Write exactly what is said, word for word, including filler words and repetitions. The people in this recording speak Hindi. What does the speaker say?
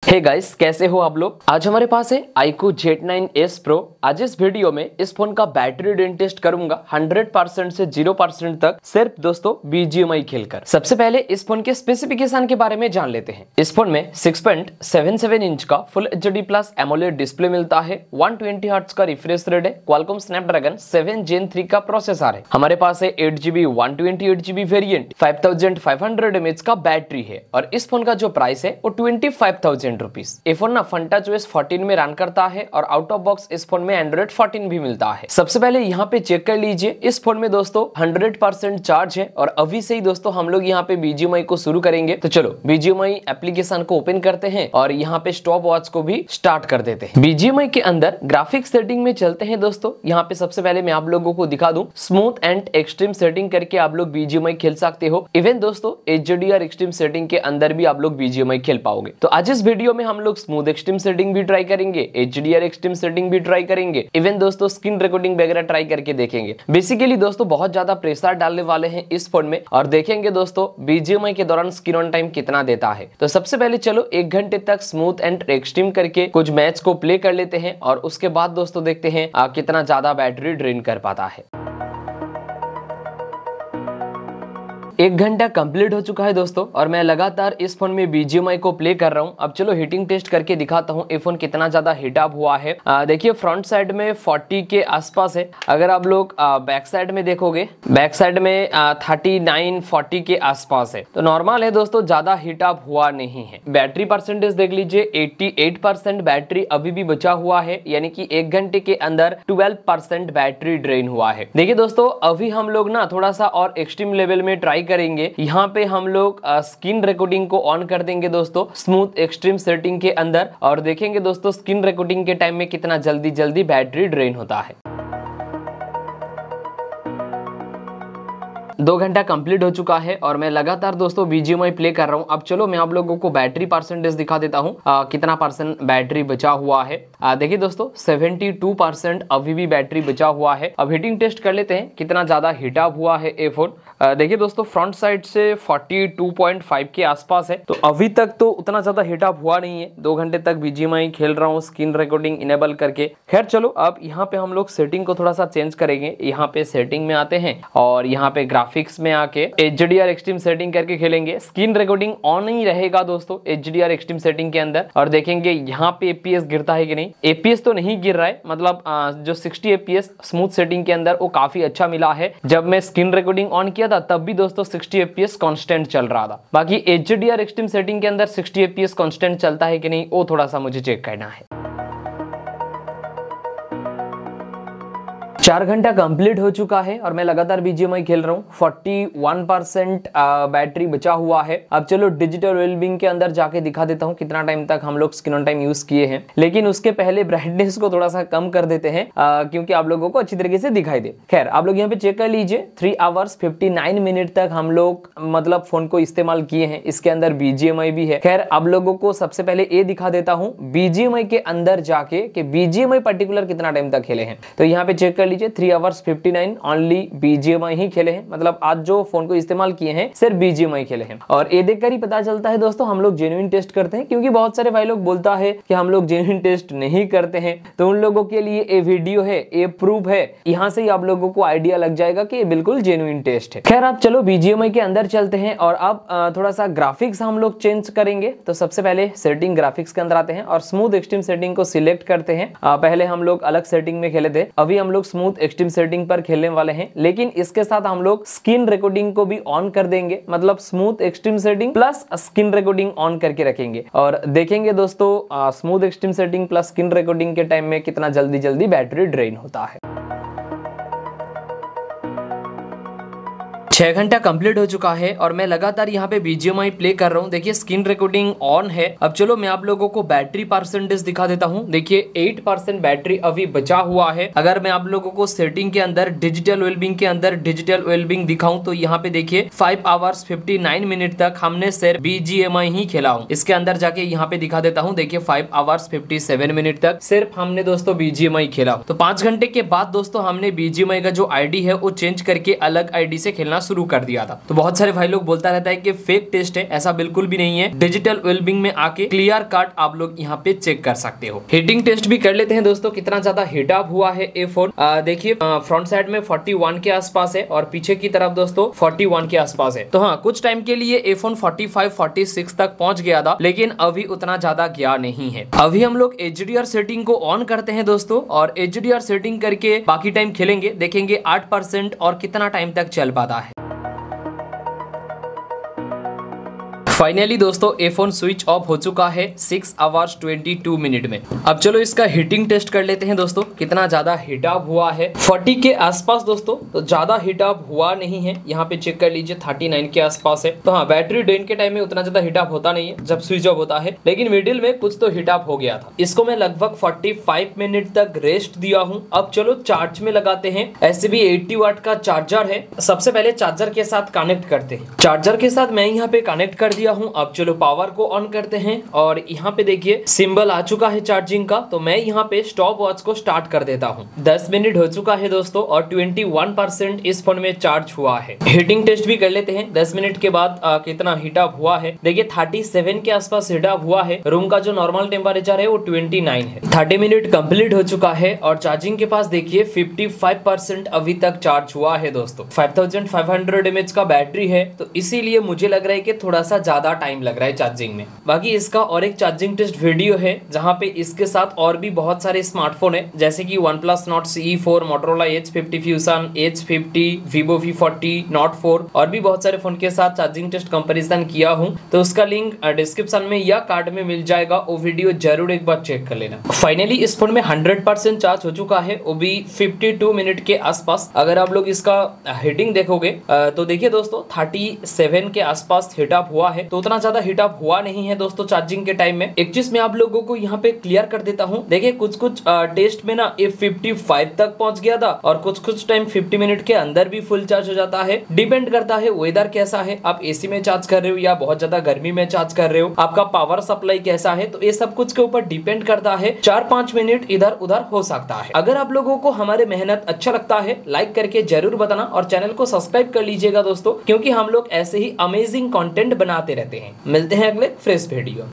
हे गाइस, कैसे हो आप लोग। आज हमारे पास है iQOO Z nine S Pro। आज इस वीडियो में इस फोन का बैटरी ड्रेन टेस्ट करूंगा हंड्रेड परसेंट से जीरो परसेंट तक, सिर्फ दोस्तों बी जी एम आई खेलकर। सबसे पहले इस फोन के स्पेसिफिकेशन के बारे में जान लेते हैं। इस फोन में six point seven seven inch का full H D plus AMOLED display मिलता है। वन ट्वेंटी हर्ट्ज का रिफ्रेश रेट है। Qualcomm Snapdragon seven gen three का प्रोसेसर है। हमारे पास है eight GB one twenty eight GB variant. Five thousand five hundred mAh का बैटरी है और इस फोन का जो प्राइस है वो ट्वेंटी फाइव थाउजेंड रुपीज। ये फोन ना फंटच ओएस फोर्टीन में रन करता है और आउट ऑफ बॉक्स इस फोन में एंड्रॉइड फोर्टीन भी मिलता है। सबसे पहले यहाँ पे चेक कर लीजिए, इस फोन में दोस्तों हंड्रेड परसेंट चार्ज है और अभी से ही दोस्तों हम लोग यहाँ पे बी जी एम आई को शुरू करेंगे। तो चलो B G M I application को ओपन करते हैं और यहाँ पे स्टॉप वॉच को भी स्टार्ट कर देते हैं। बी जी एम आई के अंदर ग्राफिक्स सेटिंग में चलते हैं दोस्तों। यहाँ पे सबसे पहले मैं आप लोगों को दिखा दूं, स्मूथ एंड एक्सट्रीम सेटिंग करके आप लोग बी जी एम आई खेल सकते हो। इवन दोस्तों H D R extreme setting के अंदर भी आप लोग बी जी एम आई खेल पाओगे। तो आज इस वीडियो में हम लोग स्मूथ एक्सट्रीम सेटिंग भी ट्राई करेंगे, H D R extreme setting भी ट्राई करेंगे, इवन दोस्तों स्क्रीन रिकॉर्डिंग वगैरह ट्राई करके देखेंगे। बेसिकली दोस्तों बहुत ज्यादा प्रेशर डालने वाले हैं इस फोन में और देखेंगे दोस्तों बी जी एम आई के दौरान स्क्रीन ऑन टाइम कितना देता है। तो सबसे पहले चलो एक घंटे तक स्मूथ एंड एक्सट्रीम करके कुछ मैच को प्ले कर लेते हैं और उसके बाद दोस्तों देखते हैं आ, कितना ज्यादा बैटरी ड्रेन कर पाता है। एक घंटा कंप्लीट हो चुका है दोस्तों और मैं लगातार इस फोन में बी जी एम आई को प्ले कर रहा हूं। अब चलो हीटिंग टेस्ट करके दिखाता हूं ये फोन कितना ज्यादा हीट अप हुआ है। देखिए फ्रंट साइड में फोर्टी के आसपास है। अगर आप लोग बैक साइड में देखोगे, बैक साइड में थर्टी नाइन फोर्टी के आसपास है। तो नॉर्मल है दोस्तों, ज्यादा हीट अप हुआ नहीं है। बैटरी परसेंटेज देख लीजिए, एट्टी एट परसेंट बैटरी अभी भी बचा हुआ है, यानी कि एक घंटे के अंदर ट्वेल्व परसेंट बैटरी ड्रेन हुआ है। देखिए दोस्तों अभी हम लोग ना थोड़ा सा और एक्सट्रीम लेवल में ट्राई करेंगे। यहाँ पे हम लोग स्क्रीन रिकॉर्डिंग को ऑन कर देंगे दोस्तों स्मूथ एक्सट्रीम सेटिंग के अंदर और देखेंगे दोस्तों स्क्रीन रिकॉर्डिंग के टाइम में कितना जल्दी जल्दी बैटरी ड्रेन होता है। दो घंटा कंप्लीट हो चुका है और मैं लगातार दोस्तों B G M I play कर रहा हूं। अब चलो मैं आप लोगों को बैटरी परसेंटेज दिखा देता हूं, आ, कितना परसेंट बैटरी बचा हुआ है। देखिए दोस्तों सेवेंटी टू परसेंट अभी भी बैटरी बचा हुआ है। अब हीटिंग टेस्ट कर लेते हैं कितना ज्यादा हीट अप हुआ है ये फोन। देखिए दोस्तों फ्रंट साइड से फोर्टी टू पॉइंट फाइव के आसपास है। तो अभी तक तो उतना ज्यादा हीट अप हुआ नहीं है। दो घंटे तक बी जी एम आई खेल रहा हूँ स्क्रीन रिकॉर्डिंग इनेबल करके। खैर चलो अब यहाँ पे हम लोग सेटिंग को थोड़ा सा चेंज करेंगे। यहाँ पे सेटिंग में आते हैं और यहाँ पे ग्राफिक्स में आके H D R extreme setting करके खेलेंगे। स्क्रीन रिकॉर्डिंग ऑन ही रहेगा दोस्तों H D R extreme setting के अंदर और देखेंगे यहाँ पे ए पी एस गिरता है कि नहीं। ए पी एस तो नहीं गिर रहा है, मतलब आ, जो sixty F P S smooth setting के अंदर वो काफी अच्छा मिला है। जब मैं स्क्रीन रिकॉर्डिंग ऑन किया था तब भी दोस्तों sixty F P S constant चल रहा था। बाकी H D R extreme setting के अंदर sixty F P S constant चलता है कि नहीं वो थोड़ा सा मुझे चेक करना है। चार घंटा कंप्लीट हो चुका है और मैं लगातार बी जी एम आई खेल रहा हूँ। फोर्टी वन परसेंट बैटरी बचा हुआ है। अब चलो डिजिटल वेलबींग के अंदर जाके दिखा देता हूँ कितना टाइम तक हम लोग स्क्रीन ऑन टाइम यूज किए हैं। लेकिन उसके पहले ब्राइटनेस को थोड़ा सा कम कर देते हैं आ, क्योंकि आप लोगों को अच्छी तरीके से दिखाई दे। खैर आप लोग यहाँ पे चेक कर लीजिए, three hours fifty nine minute तक हम लोग मतलब फोन को इस्तेमाल किए हैं। इसके अंदर बी जी एम आई भी है। खैर आप लोगों को सबसे पहले ये दिखा देता हूँ बी जी एम आई के अंदर जाके कि B G M I particular कितना टाइम तक खेले हैं। तो यहाँ पे चेक कर लीजिए, three hours fifty nine only B G M I ही खेले हैं। मतलब आज जो फोन को इस्तेमाल किए हैं सिर्फ बी जी एम आई खेले हैं। और ये देखकर ही पता चलता है दोस्तों हम लोग जेन्युइन टेस्ट करते हैं, क्योंकि बहुत सारे भाई लोग बोलता है कि हम लोग जेन्युइन टेस्ट नहीं करते हैं। तो उन लोगों के लिए ये वीडियो है, ये प्रूफ है। यहाँ से ही आप लोगों को आइडिया लग जाएगा कि ये बिल्कुल जेन्युइन टेस्ट है। खैर आप चलो बी जी एम आई के अंदर चलते हैं और अब थोड़ा सा ग्राफिक्स हम लोग चेंज करेंगे। तो सबसे पहले सेटिंग ग्राफिक्स के अंदर आते हैं और स्मूथ एक्सट्रीम सेटिंग को सिलेक्ट करते हैं। पहले हम लोग अलग सेटिंग में खेले थे, अभी हम लोग स्मूथ एक्सट्रीम सेटिंग पर खेलने वाले हैं। लेकिन इसके साथ हम लोग स्क्रीन रिकॉर्डिंग को भी ऑन कर देंगे, मतलब smooth extreme setting plus screen recording on करके रखेंगे और देखेंगे दोस्तों smooth extreme setting plus screen recording के टाइम में कितना जल्दी जल्दी बैटरी ड्रेन होता है। छह घंटा कंप्लीट हो चुका है और मैं लगातार यहाँ पे B G M I play कर रहा हूँ। देखिए स्क्रीन रिकॉर्डिंग ऑन है। अब चलो मैं आप लोगों को बैटरी परसेंटेज दिखा देता हूँ। देखिए एट परसेंट बैटरी अभी बचा हुआ है। अगर मैं आप लोगों को सेटिंग के अंदर डिजिटल वेलबींग के अंदर डिजिटल वेलबींग दिखाऊं तो यहाँ पे देखिए five hours fifty nine minute तक हमने सिर्फ बी जी एम आई ही खेला हूँ। इसके अंदर जाके यहाँ पे दिखा देता हूँ। देखिए five hours fifty seven minute तक सिर्फ हमने दोस्तों बी जी एम आई खेला। तो पांच घंटे के बाद दोस्तों हमने बी जी एम आई का जो आईडी है वो चेंज करके अलग आईडी से खेलना शुरू कर दिया था। तो बहुत सारे भाई लोग बोलता रहता है कि फेक टेस्ट है, ऐसा बिल्कुल भी नहीं है। डिजिटल वेलबिंग में आके क्लियर कट आप लोग यहाँ पे चेक कर सकते हो। हीटिंग टेस्ट भी कर लेते हैं दोस्तों, कितना ज्यादा हीट अप हुआ है ये फोन। देखिए फ्रंट साइड में इकतालीस के आसपास है और पीछे की तरफ दोस्तों इकतालीस के आसपास है। तो हाँ, कुछ टाइम के लिए ये फोन पैंतालीस, छियालीस तक पहुंच गया था, लेकिन अभी उतना ज्यादा गया नहीं है। अभी हम लोग एच डी आर सेटिंग को ऑन करते हैं दोस्तों, और एच डी आर सेटिंग करके बाकी टाइम खेलेंगे, देखेंगे आठ परसेंट और कितना टाइम तक चल पाता है। फाइनली दोस्तों ये फोन स्विच ऑफ हो चुका है सिक्स आवर्स बाईस मिनट में। अब चलो इसका हीटिंग टेस्ट कर लेते हैं दोस्तों, कितना ज्यादा हीट अप हुआ है। चालीस के आसपास दोस्तों, तो ज्यादा हीट अप हुआ नहीं है। यहाँ पे चेक कर लीजिए उनतालीस के आसपास है। तो हाँ, बैटरी ड्रेन के टाइम में उतना ज्यादा हीट अप होता नहीं है जब स्विच ऑफ होता है, लेकिन मिडिल में कुछ तो हीट अप हो गया था। इसको मैं लगभग पैंतालीस मिनट तक रेस्ट दिया हूँ। अब चलो चार्ज में लगाते हैं। ऐसे भी अस्सी वाट का चार्जर है। सबसे पहले चार्जर के साथ कनेक्ट करते हैं। चार्जर के साथ मैं यहाँ पे कनेक्ट कर दिया हूं। अब चलो पावर को ऑन करते हैं, और यहाँ पे देखिए सिंबल आ चुका है चार्जिंग का। तो मैं यहाँ पे स्टॉप वॉच को स्टार्ट कर देता हूँ। दस मिनट हो चुका है दोस्तों, और इक्कीस परसेंट इस फोन में चार्ज हुआ है। हीटिंग टेस्ट भी कर लेते हैं दस मिनट के बाद आ, कितना हीट अप हुआ है। देखिए सैंतीस के आसपास हीट अप हुआ है। रूम का जो नॉर्मल टेम्परेचर है वो उनतीस है। तीस मिनट कंप्लीट हो चुका है, और चार्जिंग के पास देखिए पचपन परसेंट अभी तक चार्ज हुआ है दोस्तों। पाँच हज़ार पाँच सौ एमएच का बैटरी है, तो इसीलिए मुझे लग रहा है कि थोड़ा सा ज्यादा टाइम लग रहा है चार्जिंग में। बाकी इसका और एक चार्जिंग टेस्ट वीडियो है, जहां पे इसके साथ और भी बहुत सारे स्मार्टफोन है, जैसे कि OnePlus Nord C E four, Motorola H fifty Fusion, H fifty, Vivo V forty, Note four और भी बहुत सारे फोन के साथ चार्जिंग टेस्ट कंपैरिजन किया हूं। तो उसका लिंक डिस्क्रिप्शन में या कार्ड में मिल जाएगा, वो वीडियो जरूर एक बार चेक कर लेना। फाइनली इस फोन में हंड्रेड परसेंट चार्ज हो चुका है, वो भी बावन मिनट के आसपास। अगर आप लोग इसका हीटिंग देखोगे तो देखिए दोस्तों सैंतीस के आसपास हीट अप हुआ है। तो उतना ज्यादा हीट अप हुआ नहीं है दोस्तों चार्जिंग के टाइम में। एक चीज मैं आप लोगों को यहाँ पे क्लियर कर देता हूँ। देखिए कुछ कुछ टेस्ट में ना ये पचपन तक पहुंच गया था, और कुछ कुछ टाइम पचास मिनट के अंदर भी फुल चार्ज हो जाता है। डिपेंड करता है वेदर कैसा है, आप एसी में चार्ज कर रहे हो या बहुत ज्यादा गर्मी में चार्ज कर रहे हो, आपका पावर सप्लाई कैसा है, तो ये सब कुछ के ऊपर डिपेंड करता है। चार पांच मिनट इधर उधर हो सकता है। अगर आप लोगों को हमारे मेहनत अच्छा लगता है, लाइक करके जरूर बताना, और चैनल को सब्सक्राइब कर लीजिएगा दोस्तों, क्योंकि हम लोग ऐसे ही अमेजिंग कंटेंट बनाते रहते हैं। मिलते हैं अगले फ्रेश वीडियो।